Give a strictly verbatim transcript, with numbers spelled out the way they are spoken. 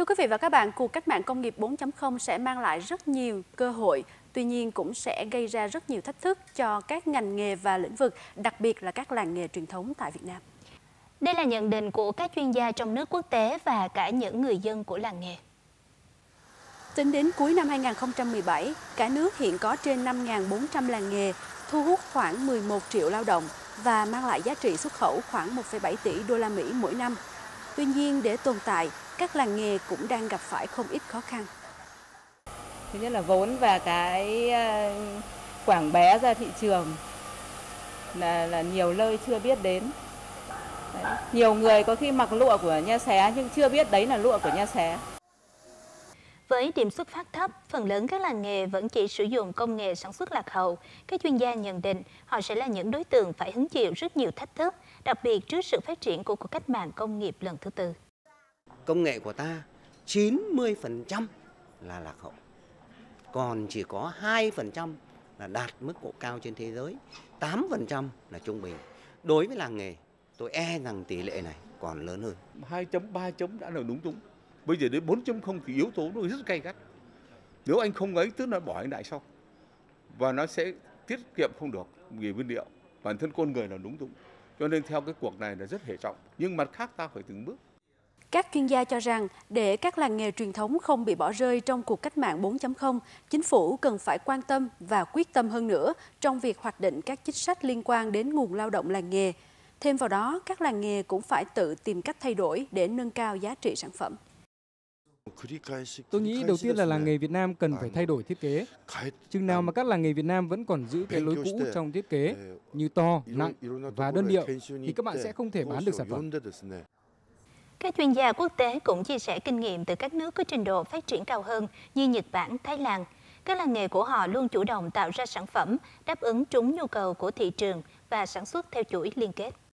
Thưa quý vị và các bạn, cuộc cách mạng công nghiệp bốn chấm không sẽ mang lại rất nhiều cơ hội, tuy nhiên cũng sẽ gây ra rất nhiều thách thức cho các ngành nghề và lĩnh vực, đặc biệt là các làng nghề truyền thống tại Việt Nam. Đây là nhận định của các chuyên gia trong nước, quốc tế và cả những người dân của làng nghề. Tính đến cuối năm hai nghìn không trăm mười bảy, cả nước hiện có trên năm nghìn bốn trăm làng nghề, thu hút khoảng mười một triệu lao động và mang lại giá trị xuất khẩu khoảng một phẩy bảy tỷ đô la Mỹ mỗi năm. Tuy nhiên, để tồn tại, các làng nghề cũng đang gặp phải không ít khó khăn. Thứ nhất là vốn và cái quảng bá ra thị trường là, là nhiều nơi chưa biết đến. Đấy. Nhiều người có khi mặc lụa của Nha Xé nhưng chưa biết đấy là lụa của Nha Xé. Với điểm xuất phát thấp, phần lớn các làng nghề vẫn chỉ sử dụng công nghệ sản xuất lạc hậu. Các chuyên gia nhận định họ sẽ là những đối tượng phải hứng chịu rất nhiều thách thức, đặc biệt trước sự phát triển của cuộc cách mạng công nghiệp lần thứ tư. Công nghệ của ta chín mươi phần trăm là lạc hậu, còn chỉ có hai phần trăm là đạt mức độ cao trên thế giới, tám phần trăm là trung bình. Đối với làng nghề, tôi e rằng tỷ lệ này còn lớn hơn. hai chấm ba chấm đã là đúng đúng. Bây giờ đến bốn chấm không thì yếu tố nó rất gay gắt. Nếu anh không ấy, tức là bỏ anh lại sau. Và nó sẽ tiết kiệm không được về nguyên liệu. Bản thân con người là đúng đúng. Cho nên theo cái cuộc này là rất hệ trọng. Nhưng mặt khác ta phải từng bước. Các chuyên gia cho rằng, để các làng nghề truyền thống không bị bỏ rơi trong cuộc cách mạng bốn chấm không, chính phủ cần phải quan tâm và quyết tâm hơn nữa trong việc hoạch định các chính sách liên quan đến nguồn lao động làng nghề. Thêm vào đó, các làng nghề cũng phải tự tìm cách thay đổi để nâng cao giá trị sản phẩm. Tôi nghĩ đầu tiên là làng nghề Việt Nam cần phải thay đổi thiết kế. Chừng nào mà các làng nghề Việt Nam vẫn còn giữ cái lối cũ trong thiết kế như to, nặng và đơn điệu thì các bạn sẽ không thể bán được sản phẩm. Các chuyên gia quốc tế cũng chia sẻ kinh nghiệm từ các nước có trình độ phát triển cao hơn như Nhật Bản, Thái Lan. Các làng nghề của họ luôn chủ động tạo ra sản phẩm đáp ứng trúng nhu cầu của thị trường và sản xuất theo chuỗi liên kết.